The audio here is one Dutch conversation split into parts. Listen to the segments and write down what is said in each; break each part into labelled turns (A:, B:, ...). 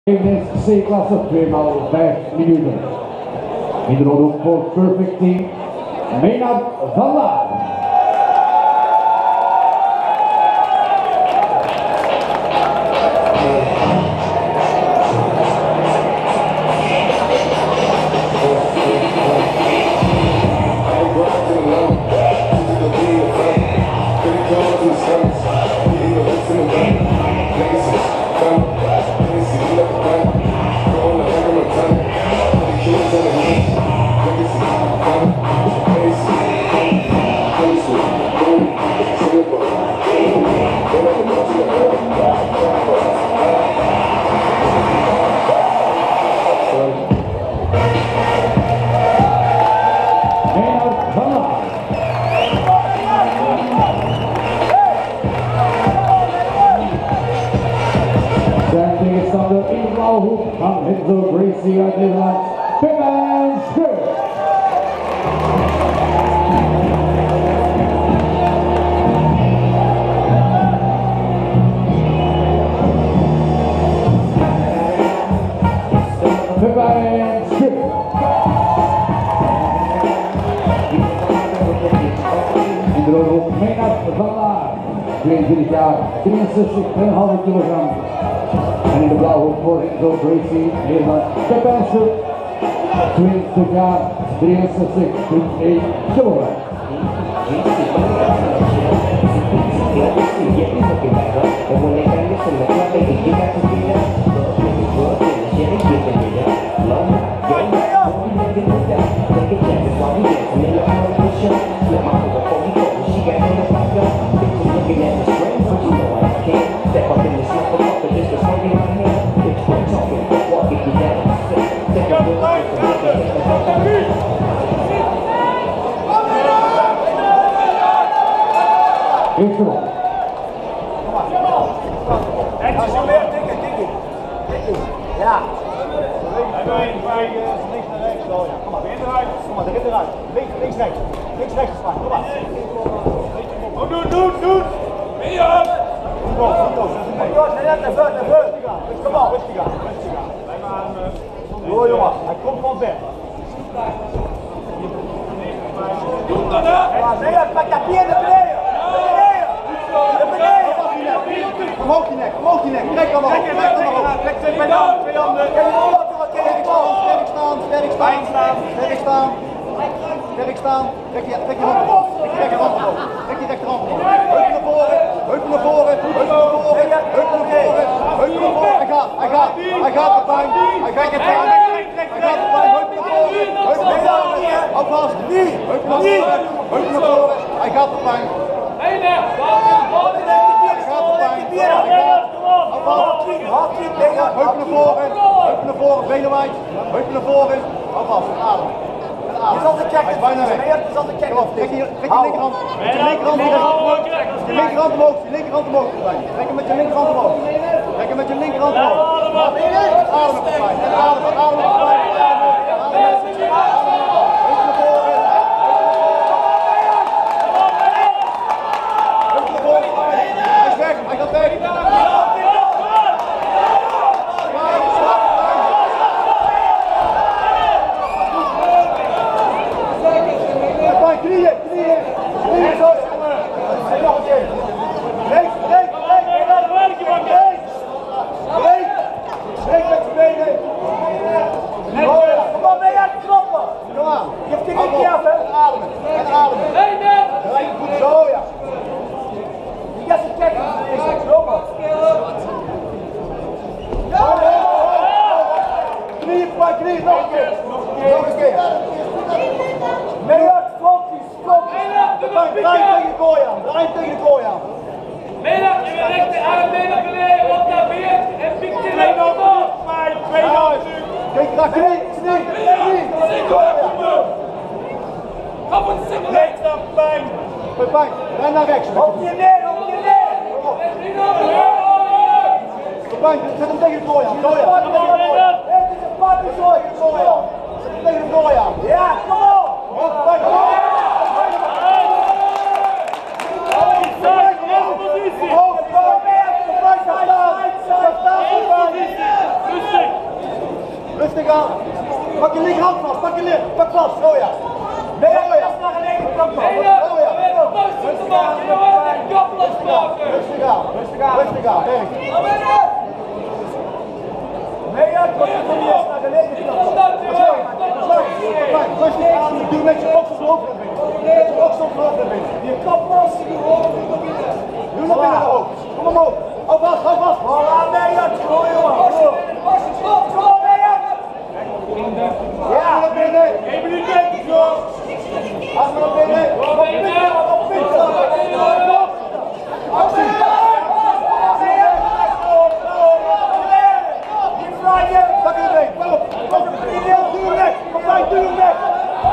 A: Evening C-klasse 2x5 minuten. In de rode hoek voor Perfect Team, Maynard van Laar. Zijn tegenstander in de blauwe hoek van Enzo Gracie uit Nederland, Pipman Schut. Pipman Schut. In de rode hoek Maynard van Laar, 22 jaar, 63,5 kilogram. En in de blauwe hoek voor Enzo Gracie, Nederland, Pipman Schut, 20 jaar, 63,1 kilogram. Eerste bal.
B: Ja. Links naar rechts. Kom maar, eruit. Kom maar, eruit. Links, rechts. Links, rechts. Kom maar. Doen. Ben je op? Naar voren. Kom maar, rustig aan. Hoor jongen, hij komt van ver. Doe dan hè? Nee, pak dat bier naar beneden. Omhoog die nek, trek dan op. Trek twee handen. Sterk staan. Trek je hand omhoog. Trek je rechterhand omhoog. Heupen naar voren. Heupen naar voren. Hij gaat de pijn. Heupen naar voren. Hou vast. Heupen naar voren. Hij gaat de pijn. Heupen naar voren, benen wijd. Heupen naar voren. Hou vast, ademen. Je zal de check. Hij is bijna weg. Trek je linkerhand. Met je linkerhand omhoog. Je linkerhand omhoog. Trek hem met je linkerhand omhoog. Ademen. Hij gaat weg. Knieën. Zo. Nog een keer. Rechts. Rechts met je benen. Kom maar mee aan het kloppen. Kom aan. Je hebt die niet af, hè? Ademen. Draai je goed zo, ja. Je gaat ze checken. Knieën, nog een keer. Nee, klopt. Draai tegen de kooi aan.
C: Maynard, je wil rechterarm mee naar beneden, op naar binnen en piek je naar boven.
B: Kijk, knie.
C: Kom op, single
B: Rechts naar pijn. Ren naar rechts. Op je neer. Zet hem tegen de kooi aan. Het is een papierzooi. Zet hem tegen de kooi aan. Ja, kom op.
C: Positie!
B: Rustig aan. Pak je linkerhand vast, pak vast, zo ja. Nee, zo ja. Zo ja. Rustig aan, rustig aan, werk. Nee, ja, kom je eerst naar beneden. Rustig aan, doe met je oksels hoofd naar binnen. Met je oksels hoofd naar binnen. Je kap los, doe naar binnen hoofd. Kom omhoog. Hou vast, hou vast. Nee, ja, gooi jongen. Ja, naar binnen. 1 minuut mee, zo. Als we naar binnen. Op pinten. Actie. Pak je weg, kom op. Duw hem weg. Kom bij, duw hem weg.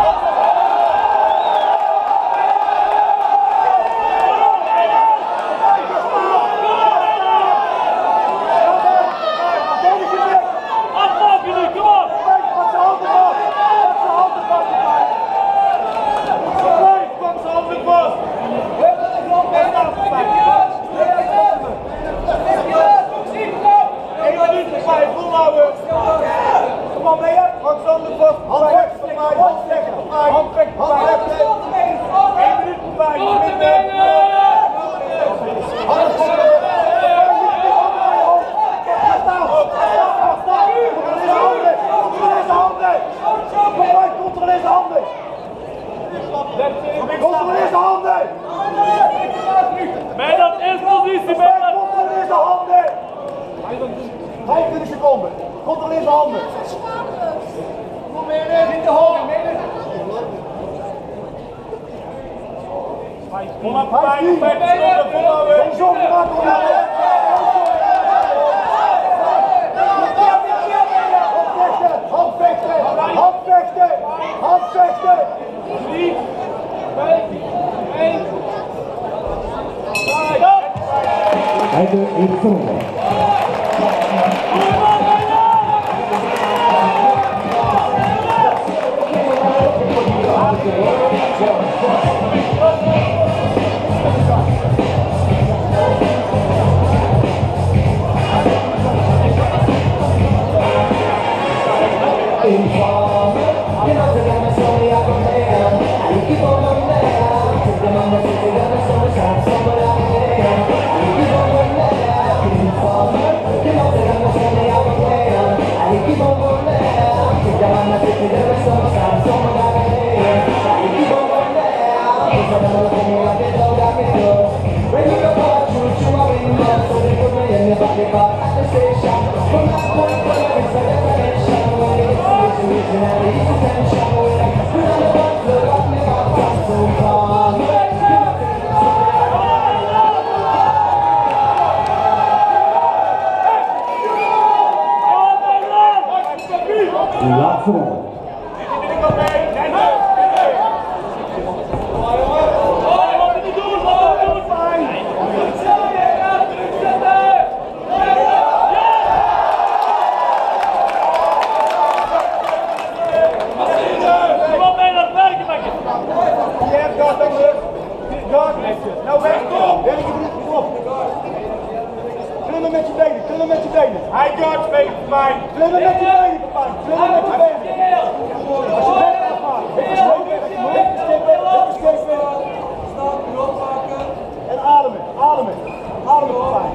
B: Controleer zijn handen!
C: Meijnerd, eerst positie, Meijnerd!
B: Controleer zijn handen! 25 seconden. Controleer zijn handen. Kom mee, niet te hoog.
C: Kom maar, 5 seconden, volhouden!
B: Geen zorgen maken, handvechten! Handvechten! Handvechten!
C: 3, 2, 1.
A: Einde eerste ronde. De laatste ronde.
B: Nou weg, werk je niet op. Klimmen met je benen, klimmen met je benen.
C: Hij gaat mee, Pepijn.
B: Klimmen met je benen, Pepijn. Klimmen met je benen. Als je bent afmaakt, en ademen, ademen. Ademen, Pepijn.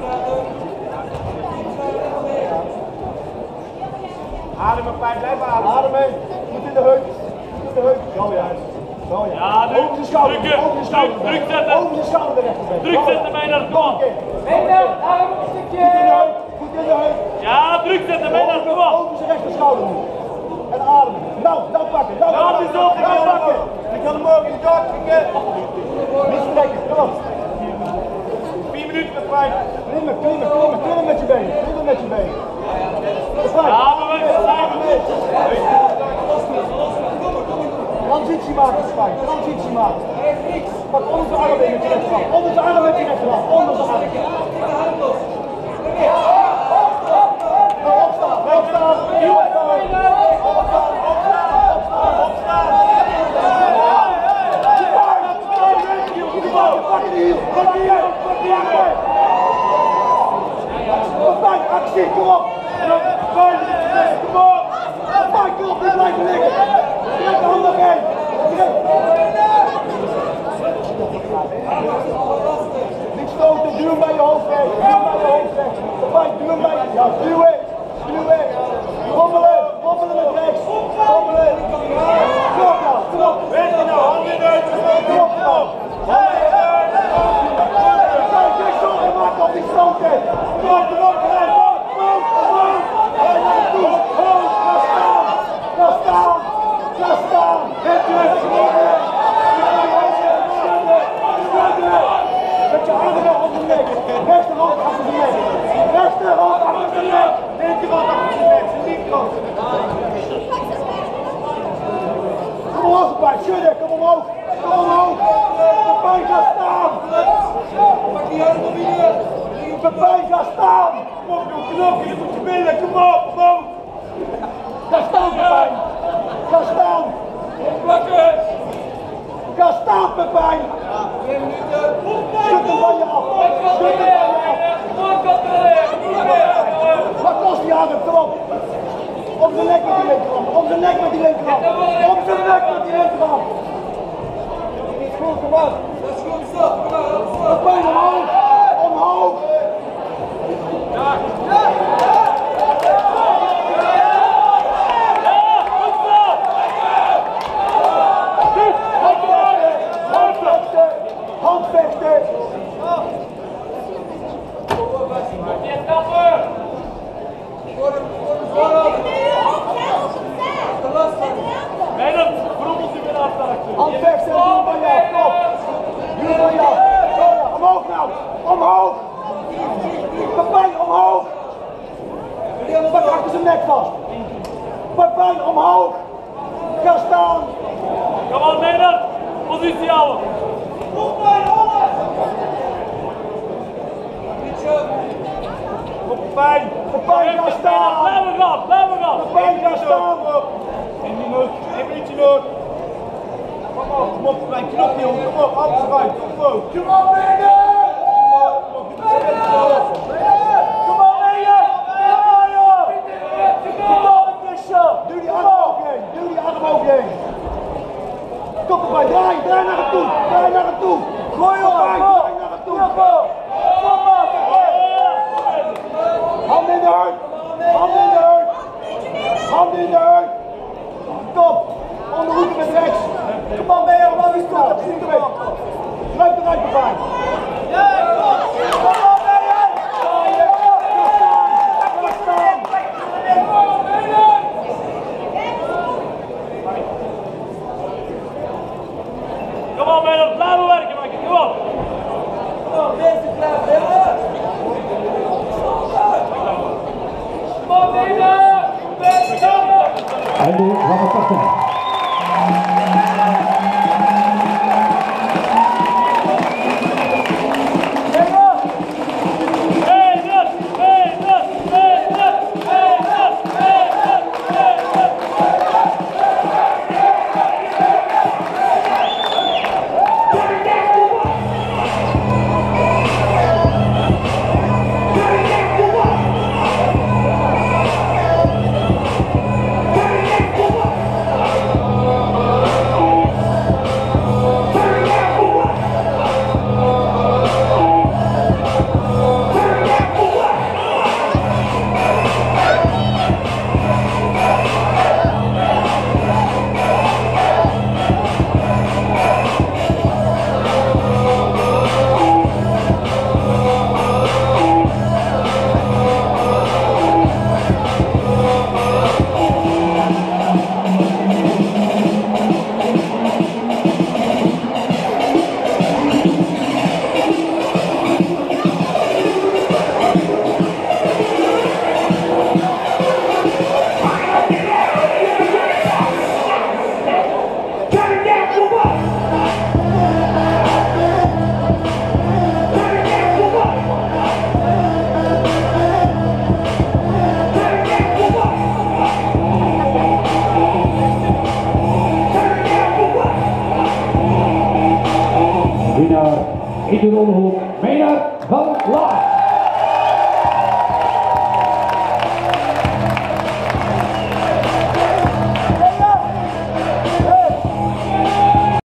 C: Ademen, Pepijn, blijf ademen.
B: Ademen, goed in de heup. Goed in de heup. Zo juist. Zo juist.
C: Ja,
B: over de schouder,
C: drukken.
B: over de schouder.
C: Druk zetten.
B: Over de schouder de rechterbeen.
C: Druk zetten, Meijnerd, kom op.
B: Meijnerd, arm een stukje. Goed in de heup, goed in de heup.
C: Ja, druk zetten, Meijnerd, kom op.
B: Over zijn rechter schouder nu. En ademen. Nou pakken. Nou pakken. Ik kan hem ook in de kaart trekken. Niet strekken, kom op.
C: 4 minuten met Pepijn.
B: Klimmen met je benen. Klimmen met je benen.
C: Ja, beweeg.
B: Transitie maken, Spijn. Transitie maken. Pak onder zijn arm in met je rechterhand. Onder zijn arm met je rechterhand. Onder zijn arm. Nou, opstaan. Opstaan. Pak die hiel. Pak die hiel. Actie, kom op. Kom op. Kom omhoog, Pepijn, schudden, kom omhoog. Kom omhoog. Pepijn, ga staan. Pak die hand op hier. Pepijn, ga staan. Kom op, doe knopje, je moet spelen, kom op, omhoog. Ga staan, Pepijn. Ga staan. Plakken. Ga staan, Pepijn. 2 minuten. Schud hem van je af. Schud hem van je af. Wat kost die arm, kom op. Om zijn nek met die linkerhand. Om zijn nek met die linkerhand. Om zijn nek met die linkerhand. Goed, kom op. Dat is goed, stop. Pepijn, omhoog. Omhoog. Handvechten! Handvechten, doe van jou, kom! Doe van jou! Omhoog nou! Omhoog! Pepijn, omhoog! Pak achter zijn nek vast! Pepijn, omhoog! Ga staan!
C: Kom aan, Nederland! Positie houden!
B: Pepijn! Pepijn, ga staan!
C: Blijven gaan! Blijven gaan!
B: Pepijn, ga staan! 1 minuutje nog! Kom op, Pepijn, knop jongen, kom op, alles eruit, kom op! Kom op, Meijner! Kom op, Meijner! Kom op, Fischer! Duw die arm omhoog heen, duw die arm omhoog heen! Kom erbij, draai naar het toe, draai naar het toe! Gooi op, draai naar het toe! Hand in de heup! Hand in de heup! Hand in de heup! Top! Onderhoeken met rechts! Kom aan, Beer, wat is het? Dat is niet erin! Sluit eruit, Pepijn! Kom aan, Beer!
C: Kom op, Nederland! Blijven werken, Michael! Kom op!
A: En nu van de partij. Winnaar in de rolhoek, Meijner van Laar.